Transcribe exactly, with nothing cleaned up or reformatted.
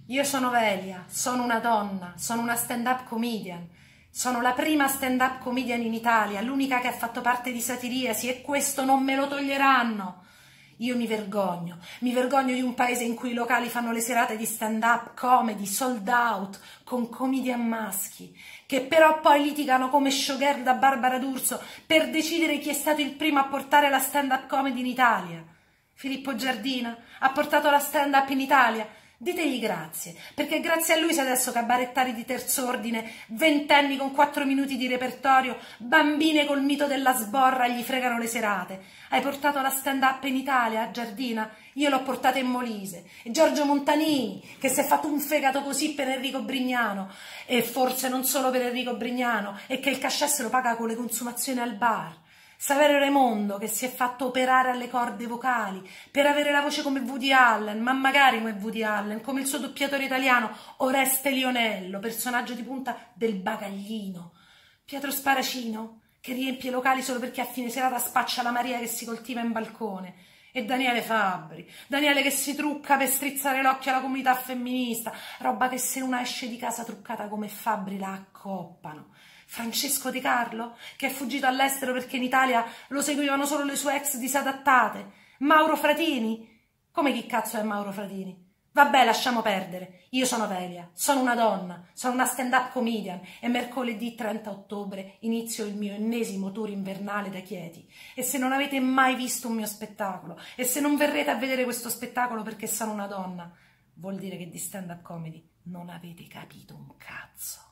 Io sono Velia, sono una donna, sono una stand-up comedian, sono la prima stand-up comedian in Italia, l'unica che ha fatto parte di Satiriasi e questo non me lo toglieranno. Io mi vergogno, mi vergogno di un paese in cui i locali fanno le serate di stand-up comedy, sold out, con comedian maschi, che però poi litigano come showgirl da Barbara D'Urso per decidere chi è stato il primo a portare la stand-up comedy in Italia. Filippo Giardina ha portato la stand-up in Italia. Ditegli grazie, perché grazie a lui sei adesso cabarettari di terzo ordine, ventenni con quattro minuti di repertorio, bambine col mito della sborra gli fregano le serate. Hai portato la stand-up in Italia, Giardina? Io l'ho portata in Molise. E Giorgio Montanini, che si è fatto un fegato così per Enrico Brignano, e forse non solo per Enrico Brignano, e che il cachet se lo paga con le consumazioni al bar. Saverio Raimondo, che si è fatto operare alle corde vocali per avere la voce come Woody Allen, ma magari come Woody Allen, come il suo doppiatore italiano Oreste Lionello, personaggio di punta del Bagaglino. Pietro Sparacino, che riempie locali solo perché a fine serata spaccia la Maria che si coltiva in balcone. E Daniele Fabbri, Daniele che si trucca per strizzare l'occhio alla comunità femminista, roba che se una esce di casa truccata come Fabbri la accoppano. Francesco Di Carlo, che è fuggito all'estero perché in Italia lo seguivano solo le sue ex disadattate. Mauro Fratini? Come chi cazzo è Mauro Fratini? Vabbè, lasciamo perdere. Io sono Velia, sono una donna, sono una stand-up comedian e mercoledì trenta ottobre inizio il mio ennesimo tour invernale da Chieti. E se non avete mai visto un mio spettacolo e se non verrete a vedere questo spettacolo perché sono una donna, vuol dire che di stand-up comedy non avete capito un cazzo.